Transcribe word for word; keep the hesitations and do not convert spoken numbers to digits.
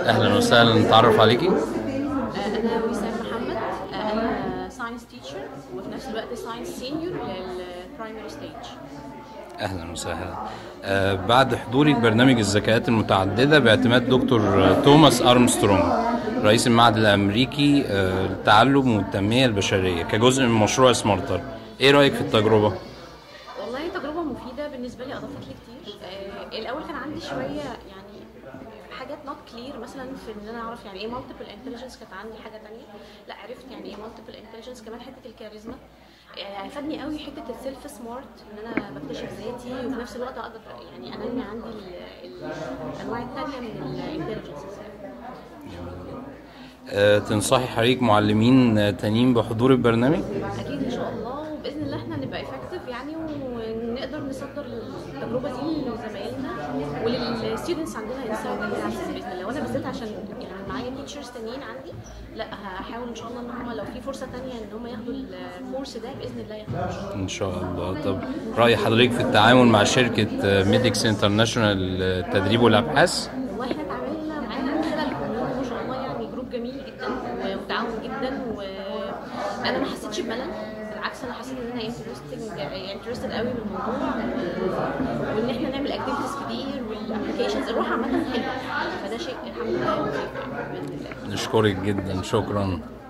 اهلا وسهلا، نتعرف عليكي. انا وسام محمد. انا ساينس تيتشر وفي نفس الوقت ساينس سينيور للبرايمري ستيج. اهلا وسهلا. آه بعد حضوري برنامج الذكاءات المتعدده باعتماد دكتور توماس ارمسترونج، رئيس المعهد الامريكي آه للتعلم والتنميه البشريه كجزء من مشروع سمارتر، ايه رايك في التجربه؟ والله تجربه مفيده بالنسبه لي، اضافت لي كتير. آه الاول كان عندي شويه يعني حاجات نوت كلير، مثلا في ان انا اعرف يعني ايه مالتيبل انتليجنس، كانت عندي حاجه تانية. لا، عرفت يعني ايه مالتيبل انتليجنس. كمان حته الكاريزما يعني فادني قوي، حته السيلف سمارت، ان انا بكتشف ذاتي وفي نفس الوقت اقدر يعني انمي عندي ال- الانواع التانية من الانتليجنس. آه تنصحي حضرتك معلمين آه، تانيين بحضور البرنامج؟ اكيد ان شاء الله، وباذن الله احنا نبقى افكتيف يعني، ونقدر نصدر التجربه دي لزمايلنا وللستودنتس عندنا انسايد باذن الله. وانا بالذات عشان يعني معايا تيتشرز تانيين عندي، لا هحاول ان شاء الله ان هم لو في فرصه تانية ان هم ياخدوا الكورس ده باذن الله ياخدوه ان شاء الله. طب راي حضرتك في التعامل مع شركه ميديكس انترناشونال التدريب والابحاث؟ والله احنا اتعاملنا معاهم من خلال الكوميونتي ما شاء الله، يعني جروب جميل جدا ومتعاون جدا، وانا ما حسيتش بملل. بالعكس، انا حسيت ان انا انترستنج انترستد قوي بالموضوع، وان احنا نعمل اكتيفيتيز كتير والابلكيشنز. الروح عامه حلوه، فده شيء الحمد لله باذن الله. نشكرك جدا، شكرا.